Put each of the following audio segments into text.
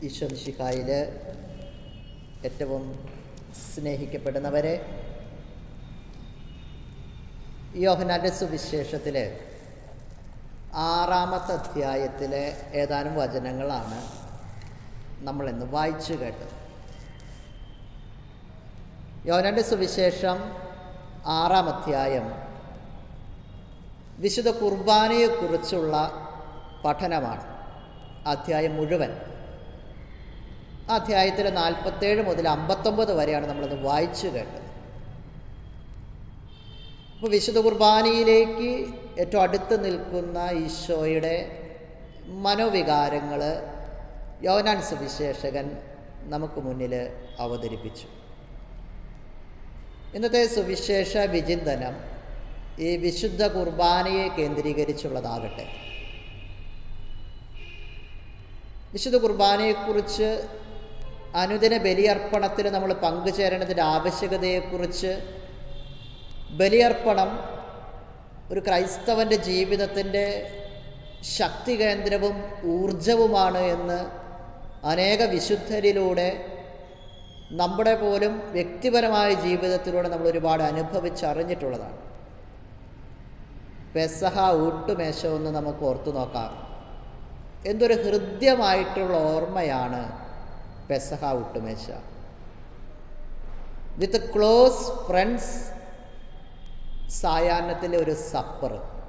ഈശോ മിശിഹായിൽ ഏറ്റവും സ്നേഹിക്കപ്പെടുന്നവരെ, യോഹന്നാൻ്റെ സുവിശേഷത്തിൽ 6-ാമത്തെ അധ്യായത്തിലെ ഏതാനും വചനങ്ങളാണ് നമ്മളിന്ന് വായിച്ചു കേട്ടത്. യോഹന്നാൻ്റെ സുവിശേഷം 6-ാം അധ്യായം വിശുദ്ധ കുർബാനയെക്കുറിച്ചുള്ള പഠനമാണ്. അധ്യായം മുഴുവൻ, ആ അധ്യായത്തിൽ 47 മുതൽ 59 വരെയാണ് നമ്മളത് വായിച്ചു കേട്ടത്. അപ്പോൾ വിശുദ്ധ കുർബാനയിലേക്ക് ഏറ്റവും അടുത്ത് നിൽക്കുന്ന ഈശോയുടെ മനോവികാരങ്ങൾ യോഹന്നാൻ സുവിശേഷകൻ നമുക്ക് മുന്നിൽ അവതരിപ്പിച്ചു. ഇന്നത്തെ സുവിശേഷ വിചിന്തനം ഈ വിശുദ്ധ കുർബാനയെ കേന്ദ്രീകരിച്ചുള്ളതാകട്ടെ. വിശുദ്ധ കുർബാനയെക്കുറിച്ച്, അനുദിന ബലിയർപ്പണത്തിൽ നമ്മൾ പങ്കുചേരേണ്ടതിൻ്റെ ആവശ്യകതയെക്കുറിച്ച്, ബലിയർപ്പണം ഒരു ക്രൈസ്തവൻ്റെ ജീവിതത്തിൻ്റെ ശക്തി കേന്ദ്രവും ഊർജവുമാണ് എന്ന് അനേക വിശുദ്ധരിലൂടെ, നമ്മുടെ പോലും വ്യക്തിപരമായ ജീവിതത്തിലൂടെ നമ്മൾ ഒരുപാട് അനുഭവിച്ചറിഞ്ഞിട്ടുള്ളതാണ്. പെസഹ ഊട്ടുമേശ ഒന്ന് നമുക്ക് ഓർത്തു നോക്കാം. എന്തൊരു ഹൃദ്യമായിട്ടുള്ള ഓർമ്മയാണ് പെസഹ ഊട്ടുമേശ. വിത്ത് ക്ലോസ് ഫ്രണ്ട്സ്, സായാഹ്നത്തിലെ ഒരു സപ്പർ.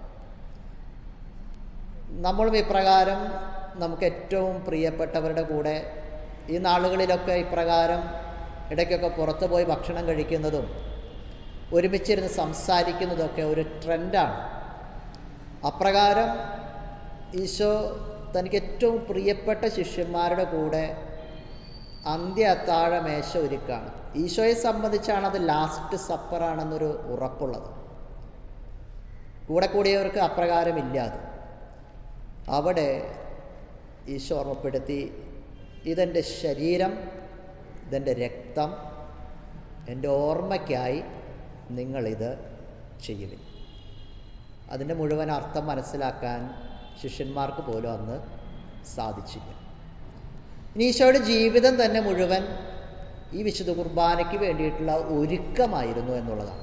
നമ്മളും ഇപ്രകാരം നമുക്ക് ഏറ്റവും പ്രിയപ്പെട്ടവരുടെ കൂടെ ഈ നാളുകളിലൊക്കെ ഇപ്രകാരം ഇടയ്ക്കൊക്കെ പുറത്തു പോയി ഭക്ഷണം കഴിക്കുന്നതും ഒരുമിച്ചിരുന്ന് സംസാരിക്കുന്നതൊക്കെ ഒരു ട്രെൻഡാണ്. അപ്രകാരം ഈശോ തനിക്ക് ഏറ്റവും പ്രിയപ്പെട്ട ശിഷ്യന്മാരുടെ കൂടെ അന്ത്യ അത്താഴ മേശ ഒരുക്കാണ്. ഈശോയെ സംബന്ധിച്ചാണ് അത് ലാസ്റ്റ് സപ്പറാണെന്നൊരു ഉറപ്പുള്ളത്. കൂടെ കൂടിയവർക്ക് അപ്രകാരമില്ലാതെ അവിടെ ഈശോ ഓർമ്മപ്പെടുത്തി, ഇതെൻ്റെ ശരീരം, ഇതെൻ്റെ രക്തം, എൻ്റെ ഓർമ്മയ്ക്കായി നിങ്ങളിത് ചെയ്യുവിൻ. അതിൻ്റെ മുഴുവൻ അർത്ഥം മനസ്സിലാക്കാൻ ശിഷ്യന്മാർക്ക് പോലും അന്ന് സാധിച്ചില്ല. ഇനി ഈശോയുടെ ജീവിതം തന്നെ മുഴുവൻ ഈ വിശുദ്ധ കുർബാനയ്ക്ക് വേണ്ടിയിട്ടുള്ള ഒരുക്കമായിരുന്നു എന്നുള്ളതാണ്.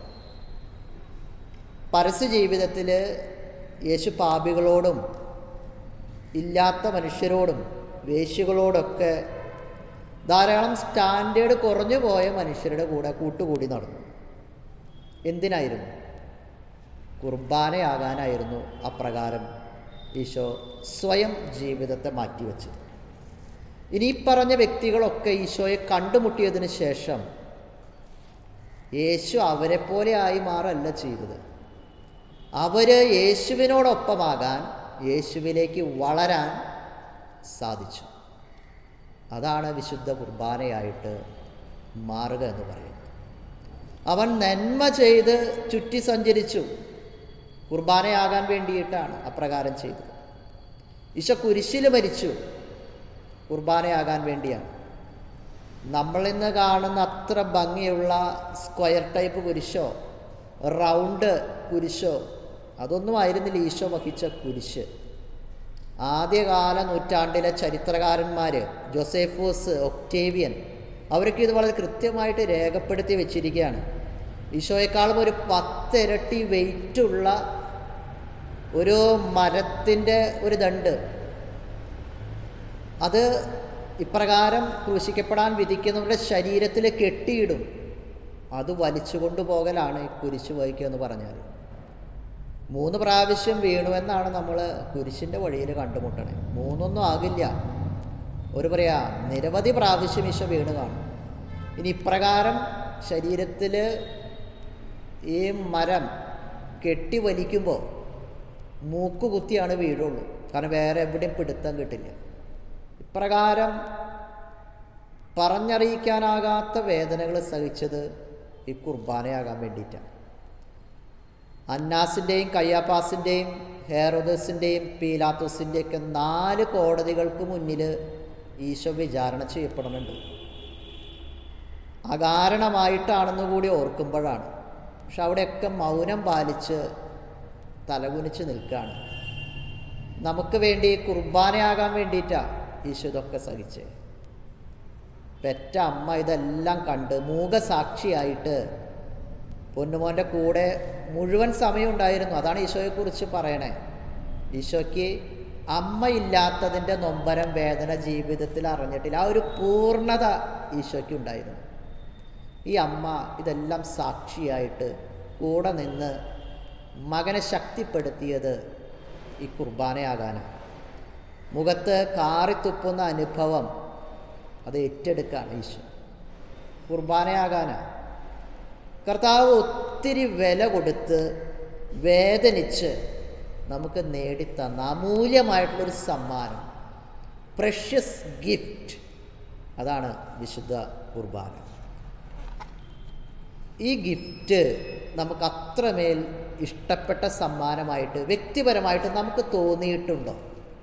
പരസ്യ ജീവിതത്തിൽ യേശു പാപികളോടും ഇല്ലാത്ത മനുഷ്യരോടും വേശ്യകളോടൊക്കെ ധാരാളം സ്റ്റാൻഡേർഡ് കുറഞ്ഞു പോയ മനുഷ്യരുടെ കൂടെ കൂട്ടുകൂടി നടന്നു. എന്തിനായിരുന്നു? കുർബാനയാകാനായിരുന്നു അപ്രകാരം ഈശോ സ്വയം ജീവിതത്തെ മാറ്റിവെച്ചു. ഇനി പറഞ്ഞ വ്യക്തികളൊക്കെ ഈശോയെ കണ്ടുമുട്ടിയതിന് ശേഷം യേശു അവരെ പോലെ ആയി മാറല്ല ചെയ്തത്. അവർ യേശുവിനോടൊപ്പമാകാൻ, യേശുവിലേക്ക് വളരാൻ സാധിച്ചു. അതാണ് വിശുദ്ധ കുർബാനയായിട്ട് മാറുക എന്ന് പറയുന്നത്. അവൻ നന്മ ചെയ്ത് ചുറ്റി സഞ്ചരിച്ചു. കുർബാനയാകാൻ വേണ്ടിയിട്ടാണ് അപ്രകാരം ചെയ്തത്. ഈശോ കുരിശിൽ മരിച്ചു, കുർബാനയാകാൻ വേണ്ടിയാണ്. നമ്മളിന്ന് കാണുന്ന അത്ര ഭംഗിയുള്ള സ്ക്വയർ ടൈപ്പ് കുരിശോ റൗണ്ട് കുരിശോ അതൊന്നും ആയിരുന്നില്ല ഈശോ വഹിച്ച കുരിശ്. ആദ്യകാല നൂറ്റാണ്ടിലെ ചരിത്രകാരന്മാർ, ജോസേഫൂസ്, ഒക്ടേവിയൻ, അവർക്ക് ഇത് വളരെ കൃത്യമായിട്ട് രേഖപ്പെടുത്തി വെച്ചിരിക്കുകയാണ്. ഈശോയെക്കാളും ഒരു 10 ഇരട്ടി വെയിറ്റുള്ള ഒരു മരത്തിൻ്റെ ഒരു ദണ്ട്, അത് ഇപ്രകാരം ക്രൂശിക്കപ്പെടാൻ വിധിക്കുന്നവരുടെ ശരീരത്തിൽ കെട്ടിയിടും. അത് വലിച്ചു കൊണ്ടുപോകലാണ് ഈ കുരിശ് വഹിക്കുക എന്ന് പറഞ്ഞാൽ. 3 പ്രാവശ്യം വീണുവെന്നാണ് നമ്മൾ കുരിശിൻ്റെ വഴിയിൽ കണ്ടുമുട്ടണേ. 3 ആകില്ല, ഒരു നിരവധി പ്രാവശ്യം ഈശോ വീണ് കാണും. ഇനി ഇപ്രകാരം ശരീരത്തിൽ ഈ മരം കെട്ടി വലിക്കുമ്പോൾ മൂക്ക് കുത്തിയാണ് വീഴുള്ളൂ. കാരണം വേറെ എവിടെയും പിടുത്തം കിട്ടില്ല. ഇപ്രകാരം പറഞ്ഞറിയിക്കാനാകാത്ത വേദനകൾ സഹിച്ചത് ഈ കുർബാനയാകാൻ വേണ്ടിയിട്ടാണ്. അന്നാസിൻ്റെയും കയ്യാപ്പാസിൻ്റെയും ഹെറോദസിൻ്റെയും പീലാത്തോസിൻ്റെയൊക്കെ 4 കോടതികൾക്ക് മുന്നിൽ ഈശോ വിചാരണ ചെയ്യപ്പെടുന്നുണ്ട്. അകാരണമായിട്ടാണെന്ന് കൂടി ഓർക്കുമ്പോഴാണ്. പക്ഷെ അവിടെയൊക്കെ മൗനം പാലിച്ച് തലകുനിച്ച് നിൽക്കുകയാണ്. നമുക്ക് വേണ്ടി കുർബാനയാകാൻ വേണ്ടിയിട്ടാണ് ഈശോ ഇതൊക്കെ സഹിച്ചേ. പെറ്റ അമ്മ ഇതെല്ലാം കണ്ട് മൂകസാക്ഷിയായിട്ട് പൊന്നുമോൻ്റെ കൂടെ മുഴുവൻ സമയം ഉണ്ടായിരുന്നു. അതാണ് ഈശോയെക്കുറിച്ച് പറയണേ. ഈശോയ്ക്ക് അമ്മയില്ലാത്തതിൻ്റെ നൊമ്പരം വേദന ജീവിതത്തിൽ അറിഞ്ഞിട്ടില്ല. ആ ഒരു പൂർണ്ണത ഈശോയ്ക്ക് ഉണ്ടായിരുന്നു. ഈ അമ്മ ഇതെല്ലാം സാക്ഷിയായിട്ട് കൂടെ നിന്ന് മകനെ ശക്തിപ്പെടുത്തിയത് ഈ കുർബാനയാകാനാണ്. മുഖത്ത് കാറിത്തുപ്പുന്ന അനുഭവം അത് ഏറ്റെടുക്കുകയാണ് ഈശോ. കുർബാനയാകാനാണ്. കർത്താവ് ഒത്തിരി വില കൊടുത്ത് വേദനിച്ച് നമുക്ക് നേടിത്തന്ന അമൂല്യമായിട്ടുള്ളൊരു സമ്മാനം, പ്രഷ്യസ് ഗിഫ്റ്റ്, അതാണ് വിശുദ്ധ കുർബാന. ഈ ഗിഫ്റ്റ് നമുക്ക് അത്രമേൽ ഇഷ്ടപ്പെട്ട സമ്മാനമായിട്ട് വ്യക്തിപരമായിട്ട് നമുക്ക് തോന്നിയിട്ടുണ്ടോ?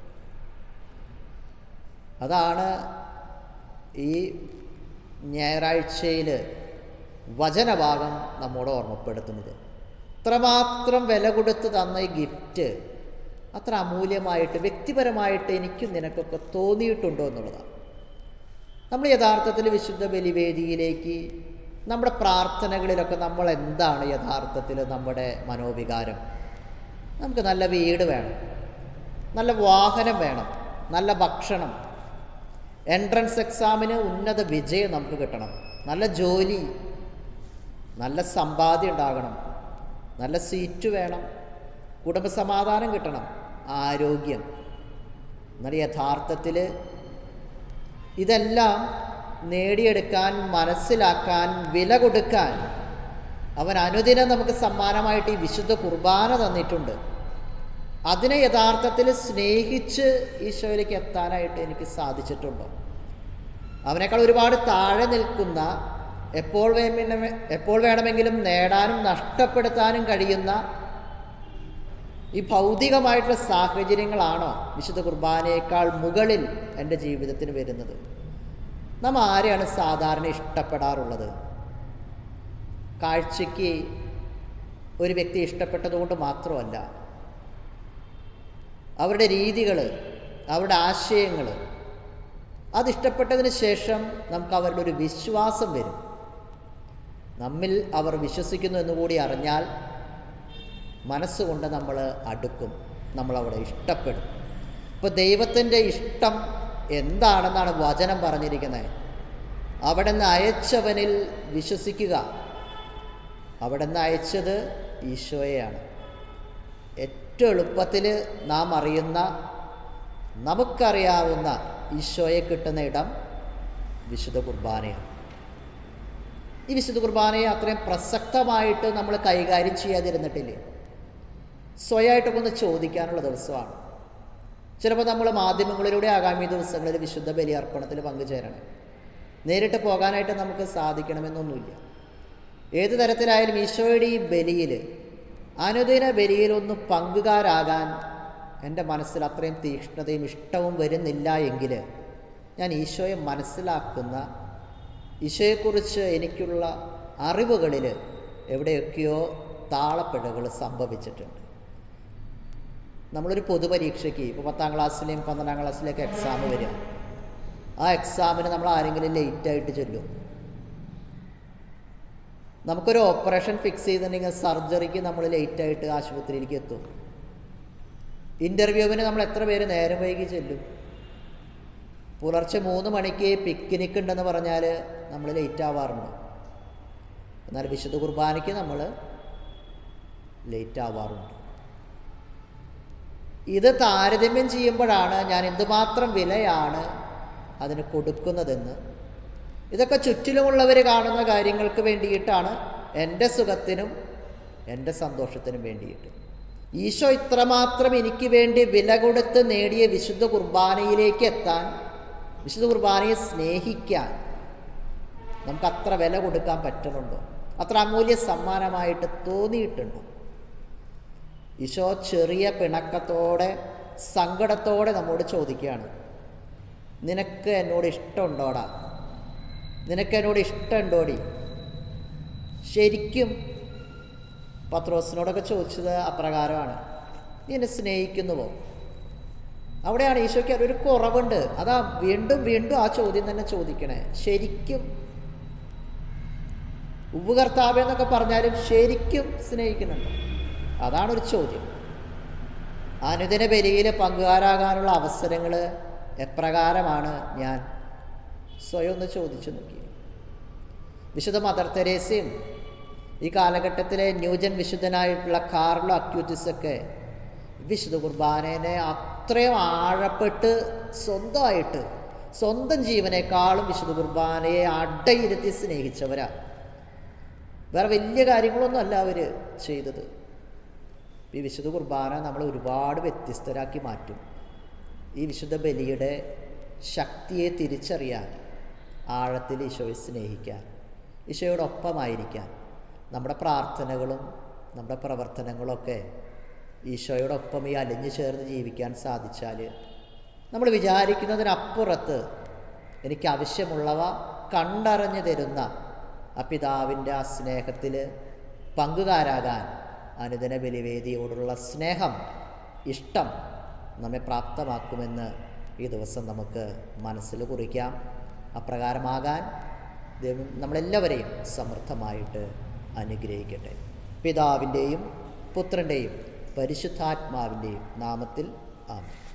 അതാണ് ഈ ഞായറാഴ്ചയിൽ വചനഭാഗം നമ്മോട് ഓർമ്മപ്പെടുത്തുന്നത്. അത്രമാത്രം വില കൊടുത്ത് തന്ന ഈ ഗിഫ്റ്റ് അത്ര അമൂല്യമായിട്ട് വ്യക്തിപരമായിട്ട് എനിക്കും നിനക്കൊക്കെ തോന്നിയിട്ടുണ്ടോ എന്നുള്ളതാണ്. നമ്മൾ യഥാർത്ഥത്തിൽ വിശുദ്ധ ബലിവേദിയിലേക്ക് നമ്മുടെ പ്രാർത്ഥനകളിലൊക്കെ നമ്മൾ എന്താണ് യഥാർത്ഥത്തിൽ നമ്മുടെ മനോവികാരം? നമുക്ക് നല്ല വീട് വേണം, നല്ല വാഹനം വേണം, നല്ല ഭക്ഷണം, എൻട്രൻസ് എക്സാമിന് ഉന്നത വിജയം നമുക്ക് കിട്ടണം, നല്ല ജോലി, നല്ല സമ്പാദ്യം ഉണ്ടാകണം, നല്ല സീറ്റ് വേണം, കുടുംബസമാധാനം കിട്ടണം, ആരോഗ്യം. എന്നാൽ യഥാർത്ഥത്തിൽ ഇതെല്ലാം നേടിയെടുക്കാൻ, മനസ്സിലാക്കാൻ, വില കൊടുക്കാൻ അവൻ അനുദിനം നമുക്ക് സമ്മാനമായിട്ട് ഈ വിശുദ്ധ കുർബാന തന്നിട്ടുണ്ട്. അതിനെ യഥാർത്ഥത്തിൽ സ്നേഹിച്ച് ഈശോയിലേക്ക് എത്താനായിട്ട് എനിക്ക് സാധിച്ചിട്ടുണ്ടോ? അവനേക്കാൾ ഒരുപാട് താഴെ നിൽക്കുന്ന, എപ്പോൾ വേണമെങ്കിലും നേടാനും നഷ്ടപ്പെടുത്താനും കഴിയുന്ന ഈ ഭൗതികമായിട്ടുള്ള സാഹചര്യങ്ങളാണോ വിശുദ്ധ കുർബാനയേക്കാൾ മുകളിൽ എൻ്റെ ജീവിതത്തിന് വരുന്നത്? നാം ആരെയാണ് സാധാരണ ഇഷ്ടപ്പെടാറുള്ളത്? കാഴ്ചയ്ക്ക് ഒരു വ്യക്തി ഇഷ്ടപ്പെട്ടതുകൊണ്ട് മാത്രമല്ല, അവരുടെ രീതികൾ, അവരുടെ ആശയങ്ങൾ, അതിഷ്ടപ്പെട്ടതിന് ശേഷം നമുക്ക് അവരുടെ ഒരു വിശ്വാസം വരും. നമ്മിൽ അവർ വിശ്വസിക്കുന്നു എന്നുകൂടി അറിഞ്ഞാൽ മനസ്സുകൊണ്ട് നമ്മൾ അടുക്കും, നമ്മളവിടെ ഇഷ്ടപ്പെടും. ഇപ്പോൾ ദൈവത്തിൻ്റെ ഇഷ്ടം എന്താണെന്നാണ് വചനം പറഞ്ഞിരിക്കുന്നത്? അവിടെ നിന്ന് അയച്ചവനിൽ വിശ്വസിക്കുക. അവിടെ നിന്ന് അയച്ചത് ഈശോയെയാണ്. ഏറ്റവും എളുപ്പത്തിൽ നാം അറിയുന്ന, നമുക്കറിയാവുന്ന ഈശോയെ കിട്ടുന്ന ഇടം വിശുദ്ധ കുർബാനയാണ്. ഈ വിശുദ്ധ കുർബാനയെ അത്രയും പ്രസക്തമായിട്ട് നമ്മൾ കൈകാര്യം ചെയ്യാതിരുന്നിട്ടില്ലേ? സ്വയമായിട്ടൊക്കെ ഒന്ന് ചോദിക്കാനുള്ള ദിവസമാണ്. ചിലപ്പോൾ നമ്മൾ മാധ്യമങ്ങളിലൂടെ ആകാമി ദിവസങ്ങളിൽ വിശുദ്ധ ബലിയർപ്പണത്തിൽ പങ്കുചേരണം. നേരിട്ട് പോകാനായിട്ട് നമുക്ക് സാധിക്കണമെന്നൊന്നുമില്ല. ഏത് തരത്തിലായാലും ഈശോയുടെ ഈ ബലിയിൽ, അനുദിന ബലിയിലൊന്ന് പങ്കുകാരാകാൻ എൻ്റെ മനസ്സിൽ അത്രയും തീക്ഷ്ണതയും ഇഷ്ടവും വരുന്നില്ല എങ്കിൽ ഞാൻ ഈശോയെ മനസ്സിലാക്കുന്ന, ഈശോയെക്കുറിച്ച് എനിക്കുള്ള അറിവുകളിൽ എവിടെയൊക്കെയോ താളപ്പിഴകൾ സംഭവിച്ചിട്ടുണ്ട്. നമ്മളൊരു പൊതുപരീക്ഷയ്ക്ക്, ഇപ്പോൾ 10ാം ക്ലാസ്സിലെയും 12ാം ക്ലാസ്സിലേക്ക് എക്സാം വരിക. ആ എക്സാമിന് നമ്മൾ ആരെങ്കിലും ലേറ്റായിട്ട് ചെല്ലും. നമുക്കൊരു ഓപ്പറേഷൻ ഫിക്സ് ചെയ്തിട്ടുണ്ടെങ്കിൽ സർജറിക്ക് നമ്മൾ ലേറ്റായിട്ട് ആശുപത്രിയിലേക്ക് എത്തും. ഇൻ്റർവ്യൂവിന് നമ്മൾ എത്ര പേര് നേരം വൈകി ചെല്ലും? പുലർച്ചെ 3 മണിക്ക് പിക്നിക് ഉണ്ടെന്ന് പറഞ്ഞാൽ നമ്മൾ ലേറ്റ് ആവാറുണ്ട്. എന്നാൽ വിശുദ്ധ കുർബാനയ്ക്ക് നമ്മൾ ലേറ്റ് ആവാറുണ്ട്. ഇത് താരതമ്യം ചെയ്യുമ്പോഴാണ് ഞാൻ എന്തുമാത്രം വിലയാണ് അതിന് കൊടുക്കുന്നതെന്ന്. ഇതൊക്കെ ചുറ്റിലുമുള്ളവർ കാണുന്ന കാര്യങ്ങൾക്ക് വേണ്ടിയിട്ടാണ്, എൻ്റെ സുഖത്തിനും എൻ്റെ സന്തോഷത്തിനും വേണ്ടിയിട്ട്. ഈശോ ഇത്രമാത്രം എനിക്ക് വേണ്ടി വില കൊടുത്ത് നേടിയ വിശുദ്ധ കുർബാനയിലേക്ക് എത്താൻ, വിശുദ്ധ കുർബാനയെ സ്നേഹിക്കാൻ നമുക്ക് അത്ര വില കൊടുക്കാൻ പറ്റുന്നുണ്ടോ? അത്ര അമൂല്യ സമ്മാനമായിട്ട് തോന്നിയിട്ടുണ്ടോ? ഈശോ ചെറിയ പിണക്കത്തോടെ, സങ്കടത്തോടെ നമ്മോട് ചോദിക്കുകയാണ്, നിനക്ക് എന്നോട് ഇഷ്ടമുണ്ടോടാ? നിനക്ക് എന്നോട് ഇഷ്ടമുണ്ടോടി? ശരിക്കും പത്രോസിനോടൊക്കെ ചോദിച്ചത് അപ്രകാരമാണ്. നീ എന്നെ സ്നേഹിക്കുന്നുവോ? അവിടെയാണ് ഈശോയ്ക്ക് ഒരു കുറവുണ്ട്. അതാ വീണ്ടും വീണ്ടും ആ ചോദ്യം തന്നെ ചോദിക്കണേ. ശരിക്കും ഉവ്വ് കർത്താവേ എന്നൊക്കെ പറഞ്ഞാലും ശരിക്കും സ്നേഹിക്കുന്നുണ്ടോ? അതാണൊരു ചോദ്യം. അനുദിന ബലിയിൽ പങ്കുകാരാകാനുള്ള അവസരങ്ങൾ എപ്രകാരമാണ് ഞാൻ സ്വയം ഒന്ന് ചോദിച്ചു നോക്കി. വിശുദ്ധ മദർ തെരേസയും ഈ കാലഘട്ടത്തിലെ ന്യൂജൻ വിശുദ്ധനായിട്ടുള്ള കാർലോ അക്യൂറ്റിസൊക്കെ വിശുദ്ധ കുർബാനേനെ അത്രയും ആഴപ്പെട്ട് സ്വന്തമായിട്ട് സ്വന്തം ജീവനേക്കാളും വിശുദ്ധ കുർബാനയെ അടയിരുത്തി സ്നേഹിച്ചവരാ. വേറെ വലിയ കാര്യങ്ങളൊന്നും അല്ല അവർ ചെയ്തത്. ഈ വിശുദ്ധ കുർബാന നമ്മൾ ഒരുപാട് വ്യത്യസ്തരാക്കി മാറ്റും. ഈ വിശുദ്ധ ബലിയുടെ ശക്തിയെ തിരിച്ചറിയാൻ, ആഴത്തിൽ ഈശോയെ സ്നേഹിക്കാൻ, ഈശോയോടൊപ്പമായിരിക്കാൻ, നമ്മുടെ പ്രാർത്ഥനകളും നമ്മുടെ പ്രവർത്തനങ്ങളൊക്കെ ഈശോയോടൊപ്പം ഈ അലിഞ്ഞു ചേർന്ന് ജീവിക്കാൻ സാധിച്ചാൽ നമ്മൾ വിചാരിക്കുന്നതിനപ്പുറത്ത് എനിക്ക് ആവശ്യമുള്ളവ കണ്ടറിഞ്ഞു തരുന്ന ആ പിതാവിൻ്റെ ആ സ്നേഹത്തിൽ പങ്കുകാരാകാൻ അനുദിന ബലിവേദിയോടുള്ള സ്നേഹം, ഇഷ്ടം നമ്മെ പ്രാപ്തമാക്കുമെന്ന് ഈ ദിവസം നമുക്ക് മനസ്സിൽ കുറിക്കാം. അപ്രകാരമാകാൻ ദൈവം നമ്മളെല്ലാവരെയും സമൃദ്ധമായിട്ട് അനുഗ്രഹിക്കട്ടെ. പിതാവിൻ്റെയും പുത്രൻ്റെയും പരിശുദ്ധാത്മാവിൻ്റെയും നാമത്തിൽ ആമേൻ.